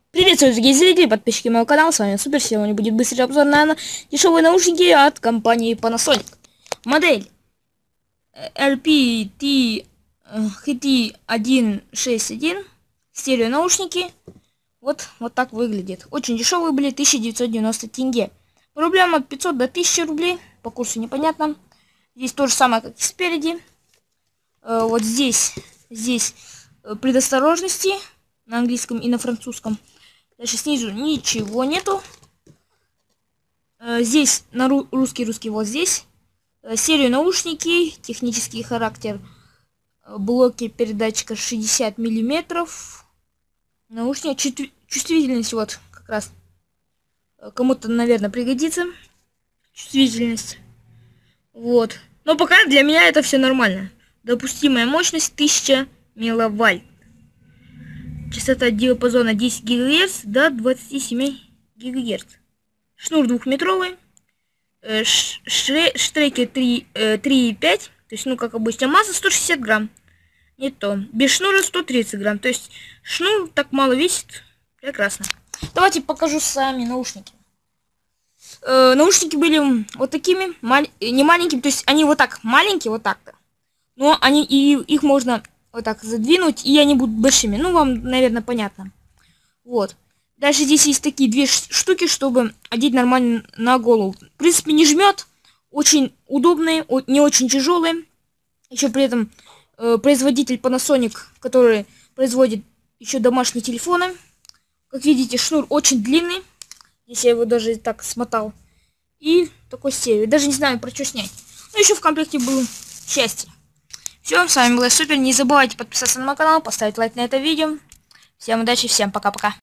Приветствую, дорогие зрители, подписчики моего канала, с вами Супер. Сегодня будет быстрый обзор на дешевые наушники от компании Panasonic. Модель LPT-HT161, стерео наушники. Вот так выглядит. Очень дешевые были, 1990 тенге. По рублям от 500 до 1000 рублей, по курсу непонятно. Здесь то же самое, как и спереди. Вот здесь предосторожности на английском и на французском. Дальше снизу ничего нету. Здесь на русский вот здесь. Серию наушники, технический характер, блоки передатчика 60 миллиметров. Наушники, чувствительность вот как раз кому-то, наверное, пригодится. Чувствительность. Вот. Но пока для меня это все нормально. Допустимая мощность 1000 милливольт. Частота диапазона 10 ГГц до 27 ГГц. Шнур 2-метровый. Штреки 3,5. То есть, ну, как обычно, масса 160 грамм. Не то. Без шнура 130 грамм. То есть, шнур так мало весит. Прекрасно. Давайте покажу сами наушники. Наушники были вот такими. Не маленькими. То есть, они вот так маленькие, вот так-то. Но их можно вот так задвинуть, и они будут большими. Ну, вам, наверное, понятно. Вот. Дальше здесь есть такие две штуки, чтобы одеть нормально на голову. В принципе, не жмет. Очень удобные, не очень тяжелые. Еще при этом производитель Panasonic, который производит еще домашние телефоны. Как видите, шнур очень длинный. Здесь я его даже так смотал. И такой стерео. Даже не знаю, про что снять. Но еще в комплекте было счастье. Все, с вами был Супер. Не забывайте подписаться на мой канал, поставить лайк на это видео. Всем удачи, всем пока-пока.